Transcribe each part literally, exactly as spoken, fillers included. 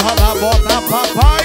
roda, bota, papai.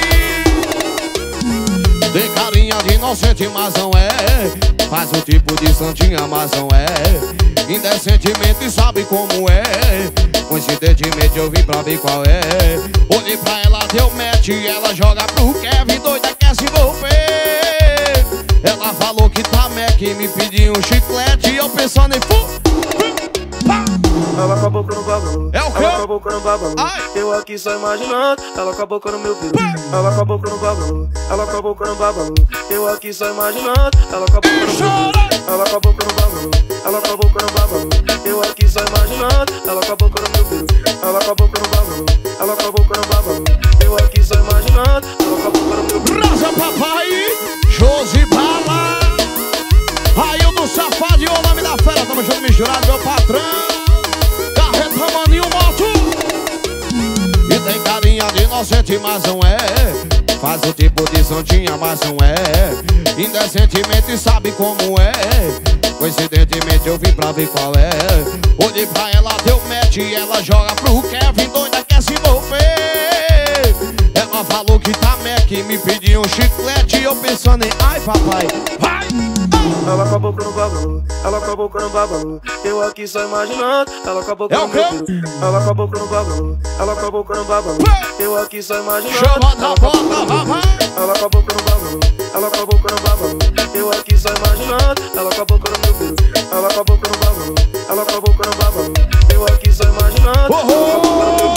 Tem carinha de inocente, mas não é. Faz o tipo de santinha, mas não é. Indecentemente sabe como é. Coincidentemente eu vim pra ver qual é. Olhei pra ela, deu match, ela joga pro Kevin, doida quer se envolver. Ela falou que tá Mac, me pediu um chiclete e eu pensando em fu. Ela com a boca no babalu, é o quê? Ela com a boca no babalu. Ai. Eu aqui só imaginando, ela com a boca no meu peru. Ela com a boca no babalu, ela com a boca no babalu. Eu aqui só imaginando, ela com a boca no meu peru. Ela com a boca no babalu, ela com a boca no babalu. Eu aqui só imaginando, ela com a boca no meu peru. Ela com a boca no babalu, ela com a boca no babalu. Eu aqui só imaginando, ela com a boca no meu peru. Rosa, papai, Josi Bala, Raio do Safado e o nome da fera. Tamo junto misturado, meu patrão. Carreta Maninho Moto. E tem carinha de inocente, mas não é. Faz o tipo de santinha, mas não é. Indecentemente sabe como é. Coincidentemente eu vim pra ver qual é. Olhei pra ela, deu match, ela joga pro Kevin, doida quer se envolver. Ela falou que tá Mac, me pediu um chiclete e eu pensando em ai papai, vai! Ela com a boca no babalu, ela com a boca no babalu. Eu aqui só imaginando, ela com a boca é no meu peru. Ela com a boca no babalu, ela com a boca no babalu. Eu aqui só imaginando, chama da boca, papai. Ela com a boca no babalu, ela com a boca no babalu. Eu aqui só imaginando, ela com a boca no meu peru. Ela com a boca no babalu, ela com a boca no babalu. Eu aqui só imaginando, oh, oh,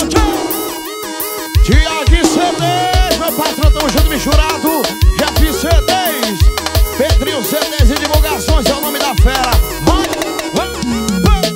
Tiago C dez, meu patrão, tamo junto misturado. Jeff C dez, Pedrinho C dez e divulgações, é o nome da fera. Vai, vai, vai.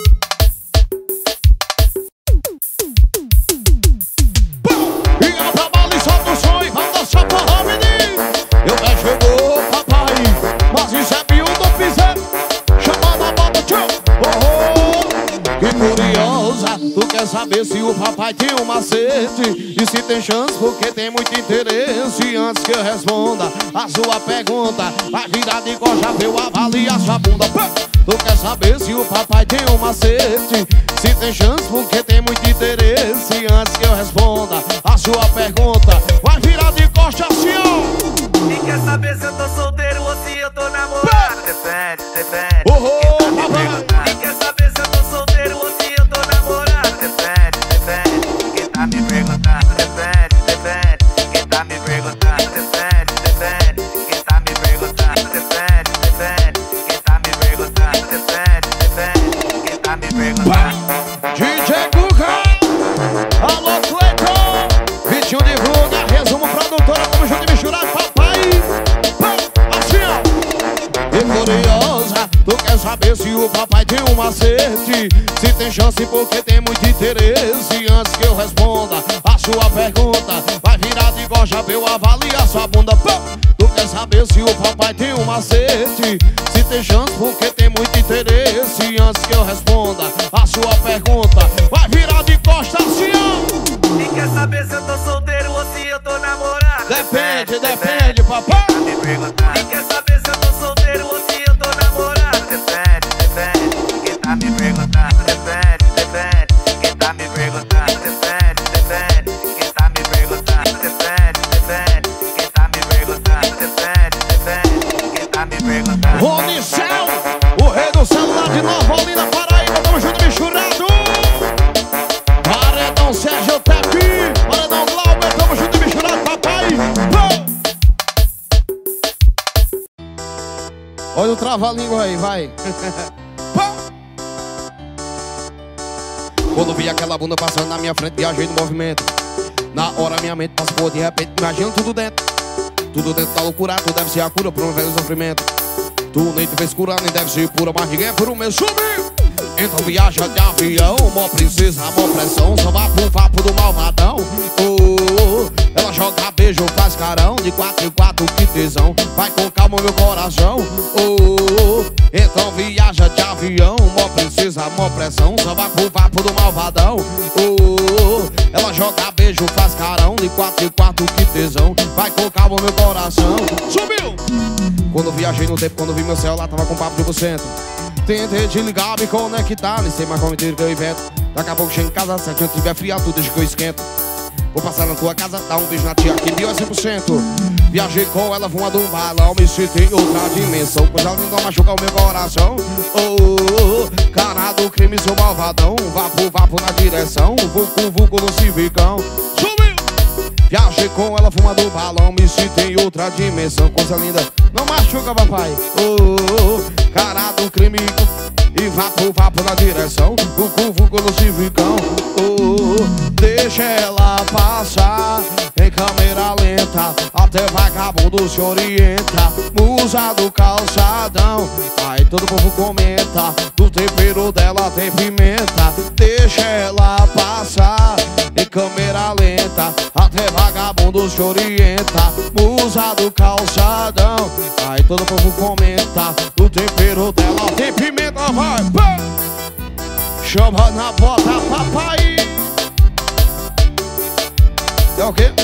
E a pra bala e solta o som e vai dançar porra, menino. Eu me chegou, papai, mas isso é pior do piseiro. Chamando a bota, tchau. Oh, oh. Que curiosa, tu quer saber se o papai tem um macete e se tem chance porque tem muito interesse. Antes que eu responda a sua pergunta, vai virar de coxa pra eu avaliar sua bunda. Tu quer saber se o papai tem um macete, se tem chance porque tem muito interesse. Antes que eu responda a sua pergunta, vai virar de coxa assim, ó. E quer saber se eu tô solteiro ou se eu tô namorado? Depende, depende. Oh, oh, papai. E quer saber se eu tô solteiro ou se eu tô namorado? Depende, depende. Quem tá me perguntando? Depende, depende. Quem tá me perguntando? Depende, depende. Quem tá me perguntando? Depende, depende. Quem tá me perguntando? Depende, depende. Quem tá me perguntando? D J Guga, alô Cleiton, Vitinho divulga, resumo produtora, tamo junto e misturado, papai. Assim, ó. E curiosa, tu quer saber se o papai tem um macete, se tem chance porque tem muito interesse. Antes que eu responda a sua pergunta, vai virar de goja pra eu avaliar sua bunda. Tu quer saber se o papai tem um macete, se tem chance porque tem muito interesse. Antes que eu responda a sua pergunta, vai virar de costa assim, ó. E quer saber se eu tô solteiro ou se eu tô namorado? Depende, depende, papai. Me perguntar. E quer saber se eu tô solteiro ou se eu tô namorado? Depende, depende. Quem tá me perguntando? Depende, depende. Quem tá me perguntando? Depende, depende. Quem tá me perguntando? Depende, depende. Quem tá me perguntando? Depende, depende. Quem tá me perguntando? Rony Céu, o rei do celular de Nova Olinda, Paraíba, tamo junto misturado. Paredão Sérgio Tepi, Paredão Glauber, tamo junto misturado, papai. Olha o trava-língua aí, vai. Quando vi aquela bunda passando na minha frente, viajei no movimento. Na hora minha mente passou, de repente imagino tudo dentro. Tudo dentro da loucura, tu deve ser a cura pra um velho sofrimento. Tu nem te fez curar, nem deve ser pura, mas ninguém é por o meu sumiu. Então viaja de avião, mó princesa, mó pressão, só vá pro papo do malvadão. Oh, oh, oh. Ela joga beijo, faz carão, de quatro em quatro, que tesão. Vai com calma meu coração. Oh, oh, oh. Então viaja de avião, mó princesa, mó pressão, só vá pro papo do malvadão. Oh, oh, oh. Ela joga beijo, faz carão, de quatro em quatro, que tesão. Vai com calma meu coração. Subiu! Quando viajei no tempo, quando vi meu celular, tava com papo de você. Tentei te ligar, me conectar, nem sei mais como inteiro que eu invento. Daqui a pouco chego em casa, se eu tiver fria, tudo deixa que eu esquento. Vou passar na tua casa, dar um beijo na tia que viu é cem por cento. Viajei com ela, fumando um balão, me senti em outra dimensão. Coisa linda machuca o meu coração. Oh, oh, oh, cara do crime, sou malvadão. Vapo, vapo na direção, vucu, vucu no civicão. Subiu! Viajei com ela, fumando um balão, me senti em outra dimensão. Coisa linda, não machuca, papai. Oh, oh, oh, cara do crime e vapo, vapo na direção, vucu, vucu no civicão. Oh, oh, deixa ela passar em câmera lenta, até vagabundo se orienta. Musa do calçadão, aí todo povo comenta. Do tempero dela tem pimenta. Deixa ela passar em câmera lenta, até vagabundo se orienta. Musa do calçadão, aí todo povo comenta. Do tempero dela tem pimenta, vai, vai. Chama na bota, papai. É o quê?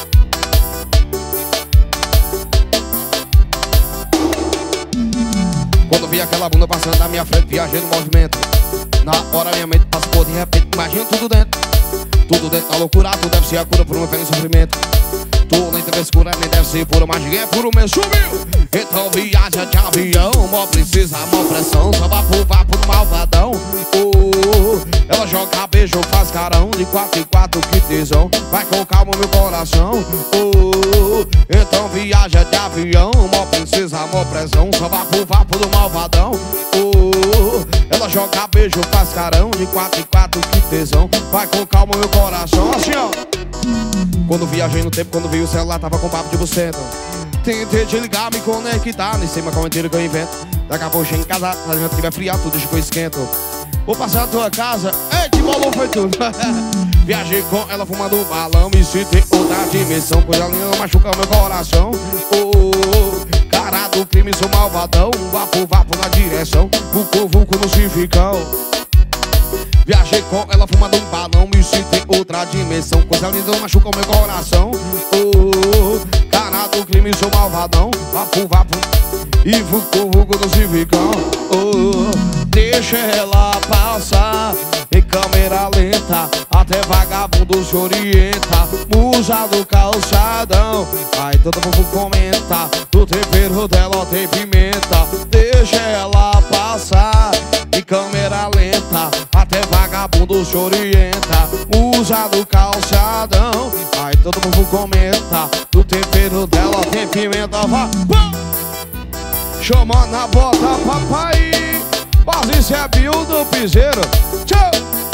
Quando vi aquela bunda passando na minha frente, viajei no movimento. Na hora minha mente passou de repente, imagina tudo dentro. Tudo dentro da loucura, tu deve ser a cura por um velho sofrimento. Tu nem tem escura, nem deve ser pura, mas ninguém é puro mesmo. Subiu! Então viaja de avião, mó precisa, mó pressão. Só vapo, vapo no malvadão. Oh, oh, oh. Ela joga beijo, faz carão. De quatro em quatro, que tesão. Vai com calma meu coração. Oh, oh, oh. Então viaja de avião, mó precisa, mó pressão. Só vapo, vapo no malvadão. Oh, oh, oh. Ela joga beijo, faz carão. De quatro em quatro, que tesão. Vai com calma meu coração. Assim, ó. Quando viajei no tempo, quando vi o celular, tava com papo de buceta. Tentei te ligar, me conectar, nem sei mais qual mentira que eu invento. Daqui a pouco chego em casa, se a gente tiver friado, tudo deixa que eu esquento. Vou passar na tua casa, ei, que bolou foi tudo. Viajei com ela fumando um balão, me sinto em outra dimensão. Coisa linda machuca o meu coração. Oh, oh, oh, cara do crime, sou malvadão. Vapo, vapo na direção, vucu, vucu no civicão. Viajei com ela fumando um balão, me sinto em outra dimensão. Coisa linda machuca o meu coração. Oh, oh, oh, cara do crime, sou malvadão. Vapo, vapo e vucu, vucu no civicão. Oh, oh, deixa ela passar em câmera lenta, até vagabundo se orienta. Musa do calçadão, aí todo mundo comenta. Do tempero dela tem pimenta. Deixa ela passar em câmera lenta, até vagabundo se orienta. Musa do calçadão, aí todo mundo comenta. Do tempero dela tem pimenta, vai. Chama na bota, papai. Mas isso é Bill do Piseiro. Tchau.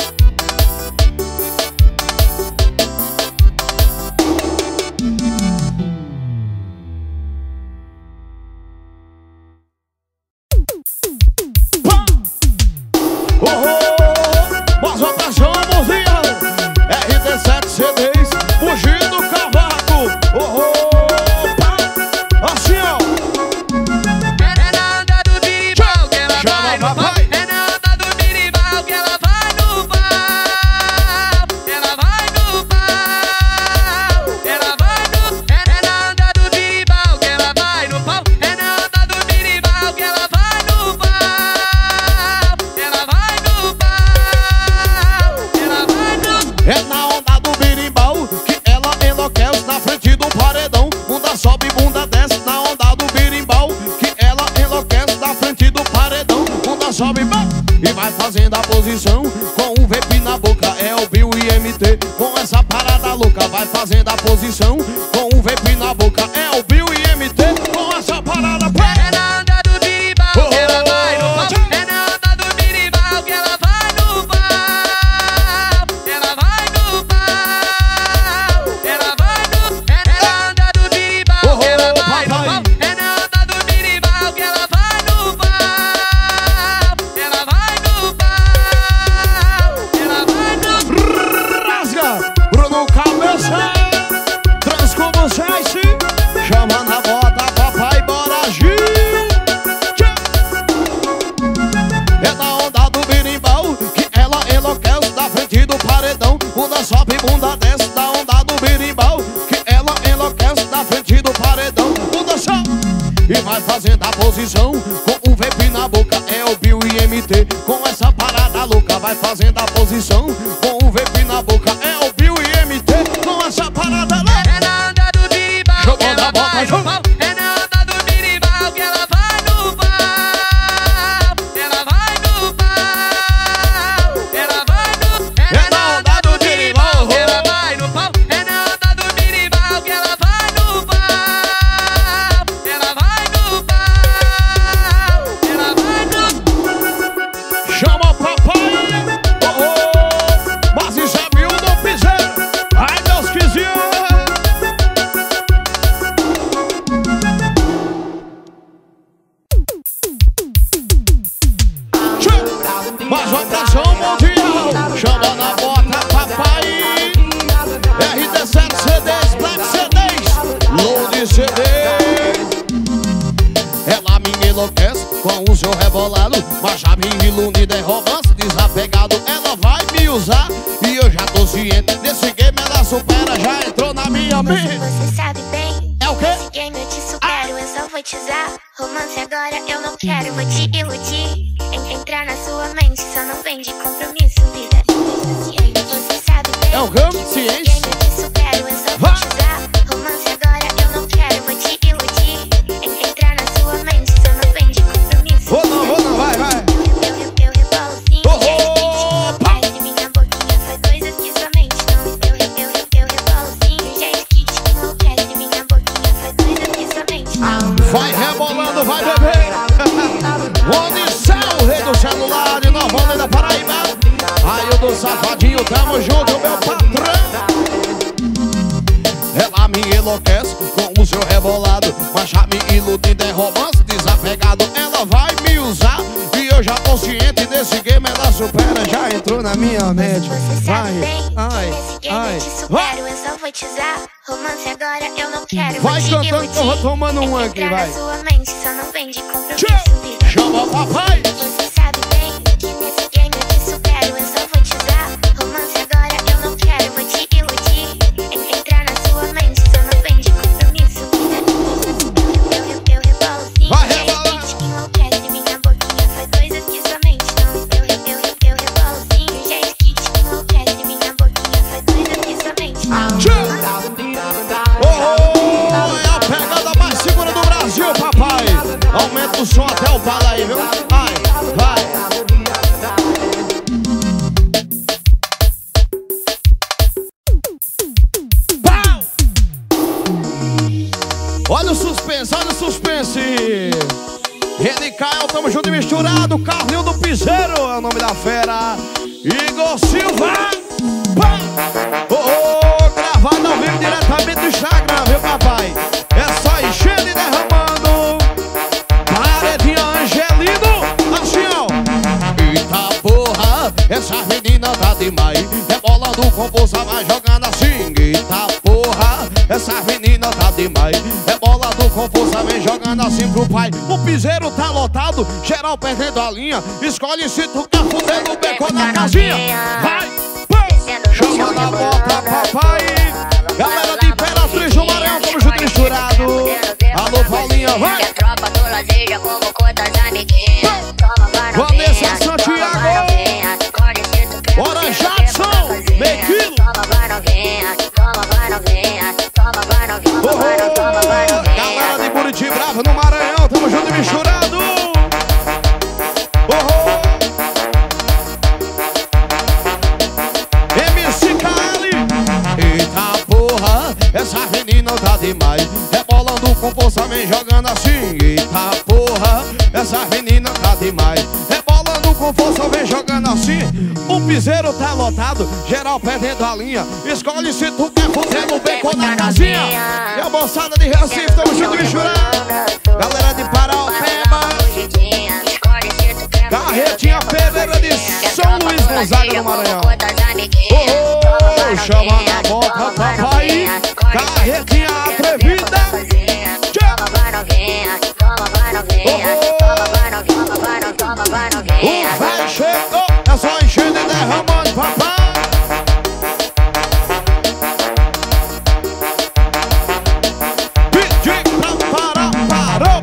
Oh, oh, mas a pressão é mozinha. R T sete C Ds, fugindo do cavaco. Oh, oh, pá. Assim, ó. É na onda do birimbau que ela vai no pau. É na onda do birimbau que ela vai no pau. Ela vai no pau. Ela vai no. É na onda do birimbau que ela vai no pau. É na onda do birimbau que ela vai no pau. Ela vai no pau. Ela vai no. É na onda do birimbau que ela enlouquece na frente do paredão. Bunda sobe, bunda desce na onda do birimbau que ela enlouquece na frente do paredão. Bunda sobe e vai fazendo a posição com o vape na boca. É o Bill e M T com essa parada louca. Vai fazendo a posição com o vape na boca. É o Bill e M T com essa parada. É na onda do birimbau que ela vai no pau. É na onda do birimbau que ela vai no pau. Ela vai no pau. Ela vai no. É na onda do birimbau que ela vai no pau. É na onda do birimbau que ela vai no pau. Ela vai no pau. Ela vai no. Rasga, Bruno Cabeça, trans com vocês, chama na bota, papai, bora Gil. É na onda do birimbau que ela enlouquece na frente do paredão. Bunda sobe, bunda desce na onda do birimbau que ela enlouquece na frente do paredão. Bunda sobe e vai fazendo a posição com o vape na boca. É o Bill e M T com essa parada louca. Vai fazendo a posição com o vape na boca. É o Bill e M T com essa uma pressão mundial. Chama na bota, papai. R D sete C Ds, Black C Ds, Load C Ds. Ela me enlouquece com o seu rebolado, mas já me ilude de romance desapegado. Ela vai me usar e eu já tô ciente. Nesse game ela supera, já entrou na minha mente. Você sabe bem, é o quê? Nesse game eu te supero, eu só vou te usar. Romance agora eu não quero, vou te iludir. En entrar na sua mente, só não vem de compromisso, vida. Você sabe bem, é o quê? Nesse game eu te supero, eu só vou te usar. Romance agora eu não quero, vou te iludir. En entrar na sua mente, só não vem de compromisso. Vou não, vou não, vai, vai. Eu, eu, eu rebolo sim, oh, oh, oh, parece minha boquinha faz coisas que sua mente não. Eu, eu, eu, eu rebolo sim, o jeito que te enlouquece. Minha boquinha faz coisas que sua mente não. Vai rebolando, vai beber. Onde céu, rei do celular de Nova Onda da Paraíba. Aí o do safadinho, tamo junto, meu patrão. Ela me enlouquece com o seu rebolado, mas já me ilude de romance desapegado. Ela vai me usar e eu já tô ciente. Nesse game ela supera, já entrou na minha mente. Você sabe Vai, bem, ai, nesse game ai. eu te supero, eu só vou te usar. Romance agora eu não quero, Vai vou te cantando que eu vou tomando um aqui, Entrar vai. na sua mente, só não vem de compromisso, vida. Chama o papai. Você sabe bem que nesse game eu te supero, eu só vou te usar. Romance agora eu não quero, vou te iludir. En entrar na sua mente, só não vem de compromisso, vida. Eu, eu, eu rebolo sim, Vai é rebolar. que te enlouquece. Minha boquinha faz coisas que sua mente não. Eu, eu, eu, eu, eu rebolo sim, o jeito que te enlouquece. Minha boquinha faz coisas que sua mente não. Oh, oh, é a pegada mais segura do Brasil, papai. Aumenta o som até o pala aí, viu? Vai, vai. Pau! Olha o suspense, olha o suspense. Reni Caio, tamo junto e misturado. Carlinho do Piseiro é o nome da fera. Igor Silva. Pá! Oh, oh, gravado ao vivo diretamente do Instagram, viu, papai? É só enchendo e derramando. Paredinha Angelino, assim, ó. Eita porra, essa menina tá demais. Rebolando com força, vai jogando assim. Eita porra, essa menina tá demais. Rebolando com força, vem jogando assim pro pai. O piseiro tá lotado, geral perdendo a linha. Escolhe se tu quer fuder no beco na casinha. Vai, pô, chama na bota, papai. Galera de Imperatriz do Maranhão, tamo junto misturado. Alô, Paulinha, vai. Vanessa Santiago. Bora, Jackson, meio quilo. Oh, oh, galera de Buriti Bravo no Maranhão, tamo junto e misturado. Oh, oh. M C K L. Eita porra, essa menina tá demais. Rebolando com força, vem jogando assim. Eita porra, essa menina tá demais. Rebolando com força, vem jogando assim. O piseiro tá lotado, geral perdendo a linha. Escolhe se tu quer fuder no beco na casinha. E a moçada de Recife, tamo junto e misturado. Galera de Paraupeba, Carretinha Pereira de São Luís Gonzaga no Maranhão. Oh, oh, chama na bota, papai. Carretinha atrevida. Oh, oh. O véi chegou, é só enchendo e derramando, papai. Pedi pra parar, parou.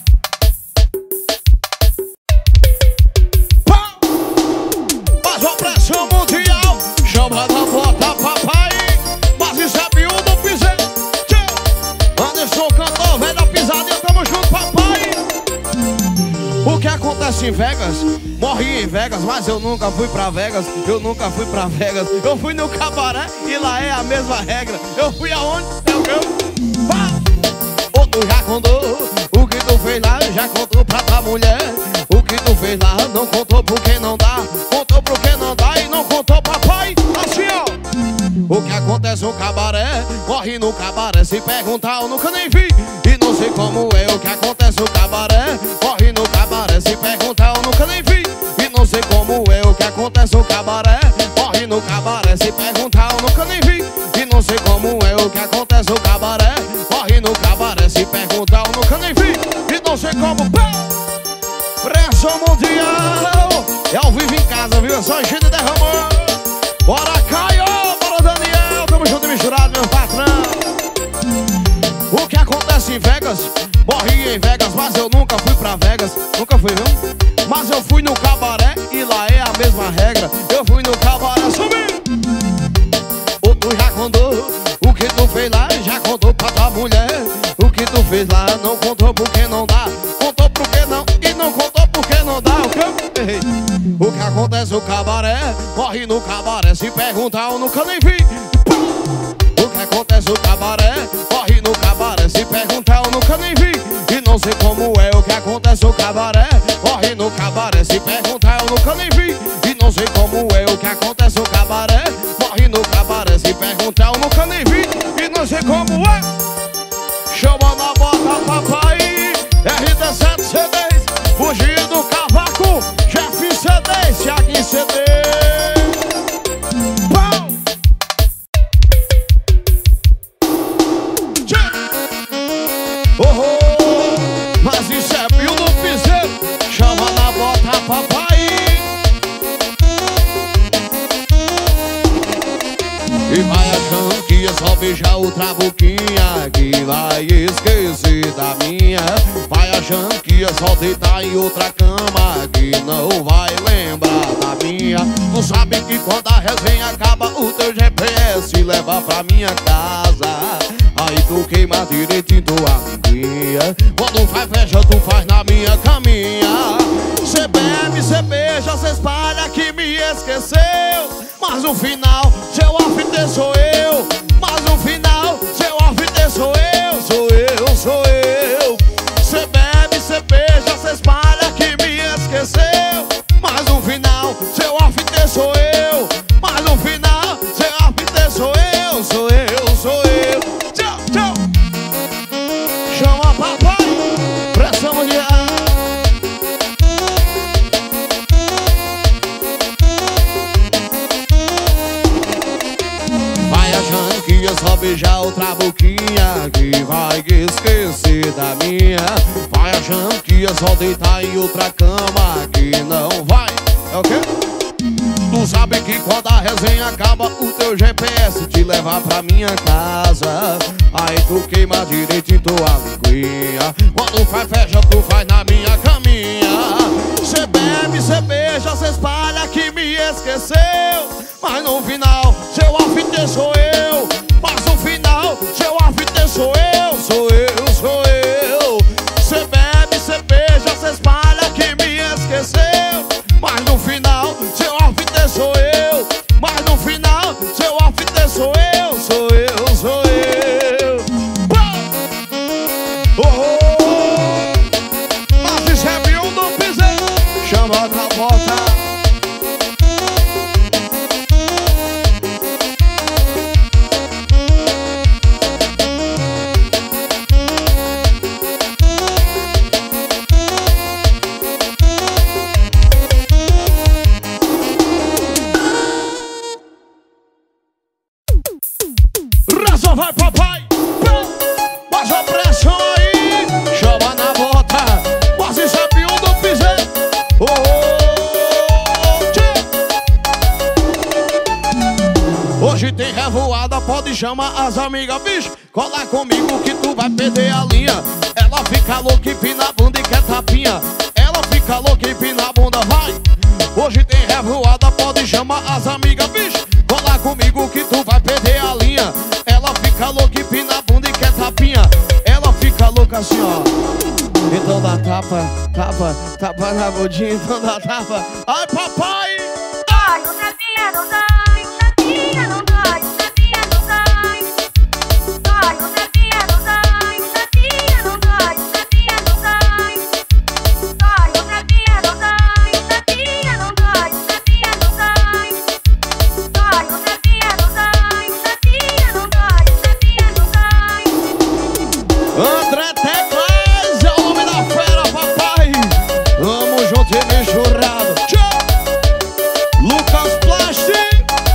Faz uma pressão mundial. Chama na bota, papai. Mas isso é pior do piseiro. Anderson cantor, velho da pisadinha, tamo junto, papai. O que acontece em Vegas, morri em Vegas, mas eu nunca fui pra Vegas. Eu nunca fui pra Vegas. Eu fui no cabaré e lá é a mesma regra. Eu fui aonde? Eu, eu. Pá! Ou tu já contou o que tu fez lá, já contou pra tua mulher. O que tu fez lá, não contou porque não dá. Contou porque não dá e não contou papai. Assim, ó. O que acontece no cabaré, morre no cabaré. Se perguntar eu nunca nem vi e não sei como é. O que acontece no cabaré, morre no cabaré. Se perguntar eu nunca nem vi e não sei como é. O que sei como. Pressão mundial. É ao vivo em casa, viu? É só gente derramou. Bora, Caio. Bora, Daniel. Tamo junto e misturado, meu patrão. O que acontece em Vegas? Morri em Vegas, mas eu nunca fui pra Vegas. Nunca fui, viu? Mas eu fui no cabaré e lá é a mesma regra. Eu fui no cabaré, subi. O tu já contou o que tu fez lá, já contou pra tua mulher. O que tu fez lá, não contou porque não dá. Contou porque não e não contou porque não dá. O que eu errei? O que acontece no cabaré? Morri no cabaré, se perguntar eu nunca nem vi. O que acontece no cabaré? Morri no cabaré, se perguntar eu nunca nem vi. E não sei como é o que acontece no cabaré. Morri no cabaré, se perguntar eu nunca nem vi. E não sei como é o que acontece no cabaré. Morri no cabaré, se perguntar eu nunca nem vi. E não sei como é. Chama na bota, papai. R D sete C Ds, fugir do cavaco. Jeff C Ds, Thiago C D. Oh, oh, mas isso é Bill do Piseiro. Chama na bota, papai. E vai achando que é só beijar outra boquinha que vai esquecer da minha. Vai achando que é só deitar em outra cama que não vai lembrar da minha. Tu sabe que quando a resenha acaba o teu G P S leva pra minha casa. Aí tu queima direitinho tua linguinha. Quando faz festa tu faz na minha caminha. Cê bebe, cê beija, cê espalha que me esqueceu. Mas no final, seu after sou eu. Mas no final, seu after sou eu. Sou eu, sou eu. Cê bebe, cê beija, cê espalha que me esqueceu. Mas no final, seu after sou eu. Mas no final, seu after sou eu. Sou eu, sou eu. Tchau, tchau. Chama papai. Pressão de ar. Que é só beijar outra boquinha que vai esquecer da minha. Vai achando que é só deitar em outra cama que não vai. É o quê? Tu sabe que quando a resenha acaba o teu G P S te leva pra minha casa. Aí tu queima direitinho tua linguinha. Quando faz festa tu faz na minha caminha. Cê bebe, cê beija, cê espalha que me esqueceu. Mas no final, seu after sou eu. Mas no final, seu after sou eu. Sou eu, sou eu. Cê bebe, cê beija, cê espalha que me esqueceu. Mas no final, seu after sou eu. Mas no final, seu after sou eu. Sou eu, sou eu. Oh, oh. Mas isso é Bill do Piseiro. Chama na bota. Vai, papai! Baixa a pressão aí! Chama na bota! Mas isso é Bill do Piseiro! Oh, oh, oh. Hoje tem revoada, pode chamar as amigas, bicho! Cola comigo que tu vai perder a linha. Ela fica louca e pina a bunda e quer tapinha. Ela fica louca e pina a bunda, vai! Hoje tem revoada, pode chamar as amigas, bicho! Cola comigo que tu vai perder a linha. Ela fica louca e pina a bunda e quer tapinha. Ela fica louca assim, ó. Então dá tapa, tapa, tapa na bundinha, então dá tapa. Ai, papai! Ai, o tapinha não dói, o tapinha não dói, o tapinha não dói. Ai, o tapinha não dói, o tapinha não dói, o tapinha não dói. Ai, o tapinha não dói, o tapinha não dói, o tapinha não dói. Ai, o tapinha não dói, o tapinha não dói, o tapinha não dói. André Teclas é o nome da fera, papai. Tamo junto e misturado. Tchau! Lucas Plastic.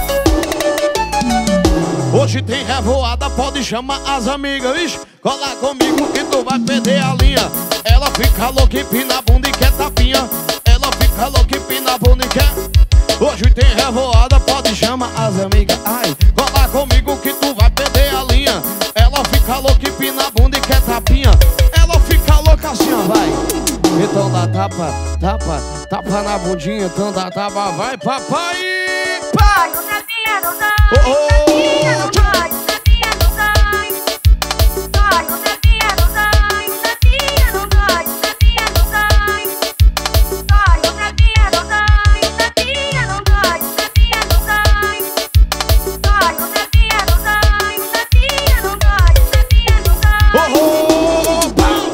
Hoje tem revoada, pode chamar as amigas, ixi. Cola comigo que tu vai perder a linha. Ela fica louca, empina a bunda e quer tapinha. Ela fica louca, empina a bunda e quer. Hoje tem revoada, pode chamar as amigas. Ai, cola comigo que tu vai perder a linha. Ela fica louca, empina a bunda e quer tapinha. Ela fica louca assim, ó, vai. Então dá tapa, tapa, tapa na bundinha. Então dá tapa, vai papai. Vai, o tapinha não dá. Oh, oh. Tapinha não vai, o tapinha não dá. Vai, o tapinha não dá. Tapinha não dá, tapinha não dá. Vai, o tapinha não dá. Tapinha não dá, tapinha não dá. Vai, o tapinha não dá. Tapinha não dá, tapinha não dá. Oh, oh, pau.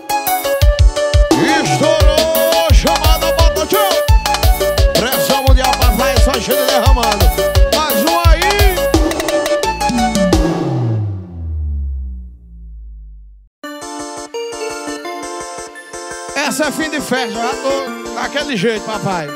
Estourou, chamada bota tchau. Pressão mundial, papai, só cheio derramando. Mais um aí. Essa é fim de festa, já tô daquele jeito, papai.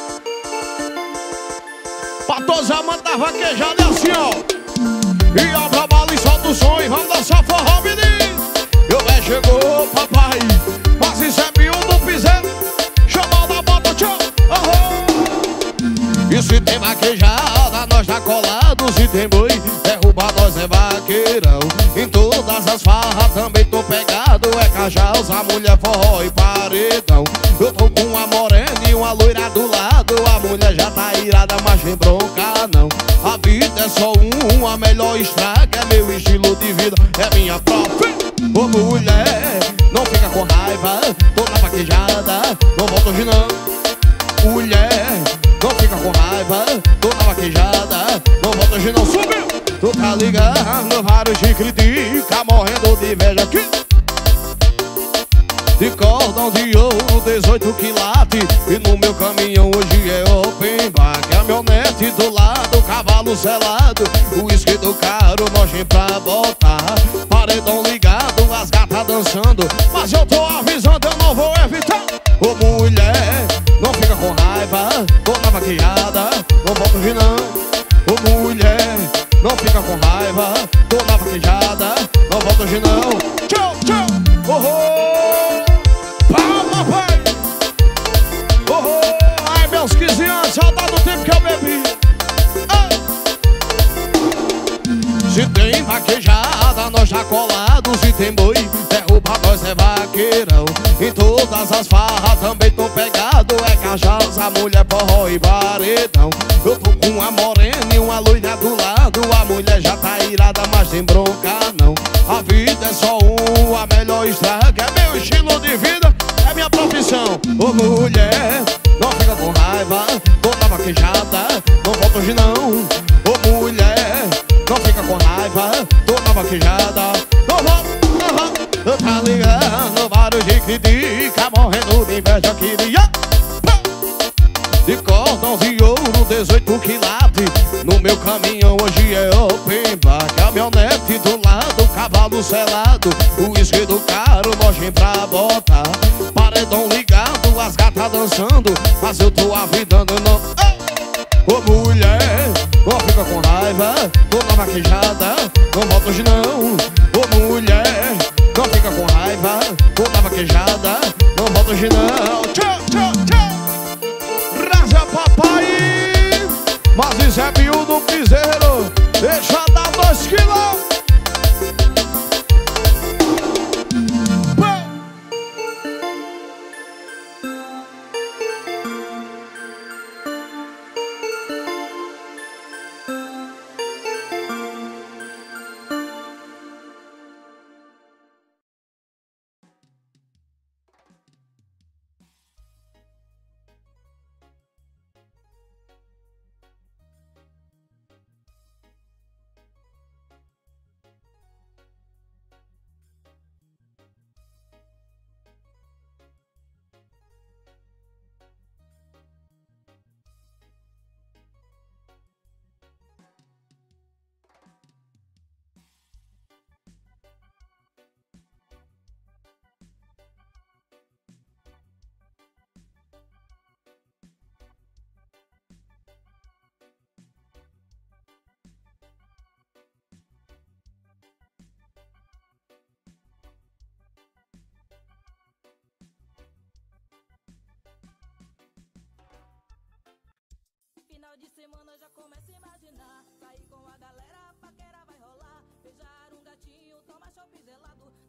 Pra todos os amantes da vaquejada é assim, ó. E ó, pra bala e solta o som e vamos dançar forró, menino. Eu é chegou, papai. Mas isso é mil do piseiro. Chamou da bota, tchau. Oh. E se tem vaquejada, nós tá colado. Se tem boi, derruba nós é vaqueirão. Em todas as farras também tô pegado. É cachaça, mulher, forró e paredão. Eu tô com uma morena e uma loira do lado. A mulher já tá irada, mas sem bronca não. A vida é só um, a melhor estraga. É meu estilo de vida, é minha própria. Ô mulher, não fica com raiva. Tô na vaquejada, não volto hoje não. Mulher, não fica com raiva. Tô na vaquejada, não volto hoje não. Subiu! Tu tá ligando, vários te critica, morrendo de inveja aqui. De cordão de ouro, dezoito quilates. E no meu caminhão hoje é open bar. Caminhonete do lado, cavalo selado. O uísque do caro, nojinho pra botar. Paredão ligado, as gatas dançando. Mas eu tô avisando, eu não vou evitar. Ô mulher, não fica com raiva. Tô na vaquejada, não volto hoje não. Ô mulher, não fica com raiva. Tô na vaquejada, não volto hoje não. Tchau, tchau, oh, oh. Palma, pai. Oh, oh. Ai, meus quinze anos, saudade do tempo que eu bebi. Ah. Se tem vaquejada, nós tá colado. Se tem boi, derruba nós é vaqueirão. Em todas as farras também tô pegado. É cachaça, mulher, forró e paredão. Eu tô com uma morena e uma loira do lado. A mulher já tá irada, mas sem bronca não. A vida é só um, a melhor estraga. É meu estilo de vida, é minha profissão. Ô mulher, não fica com raiva. Tô na vaquejada, não volto hoje não. Ô mulher, não fica com raiva. Tô na vaquejada, não volto, não volto. Eu tá ligando, vários de critica, morrendo de inveja, queria. De cordão de ouro, dezoito quilates. No meu caminhão hoje é open bar. Caminhonete do lado, cavalo selado. O uísque do caro, nojinho pra botar. Paredão ligado, as gatas dançando. Mas eu tô avidando, não. Ô mulher, não fica com raiva. Tô na vaquejada, não volto hoje não. Ô mulher, não fica com raiva. Tô na vaquejada, não volto hoje não. Tchau, tchau, tchau. Raza papai. Mas isso é miúdo piseiro. Deixa dar dois quilos. Final de semana já começa a imaginar. Sair com a galera, a paquera vai rolar. Beijar um gatinho, tomar chopp gelado.